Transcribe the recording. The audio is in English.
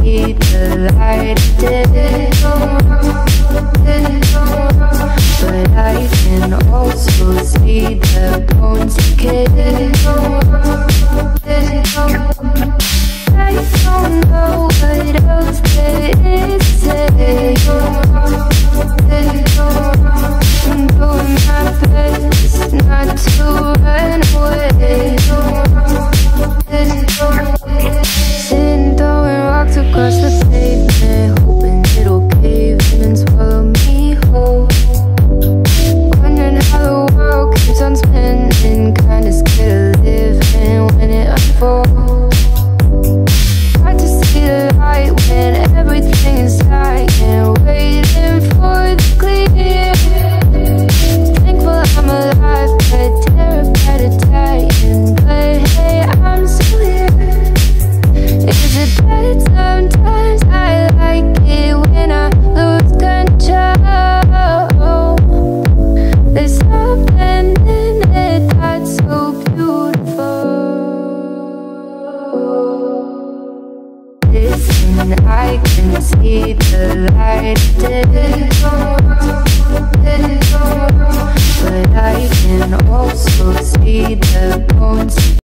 see the light of day, but I can also see the bones decay. I don't know what else there is to say. I'm doing my best not to run away. Sitting throwing rocks across the pavement, hoping it'll cave in and swallow me whole. Wondering how the world keeps on spinning, kinda scared of living when it unfolds. Hard to see the light when everything is dying, waiting for the clear. Thankful I'm alive, but terrified of dying. But hey, I'm still here. Is it bad sometimes? I like it when I lose control. There's something in it that's so beautiful. Listen, I can see the light of day, but I can also see the bones.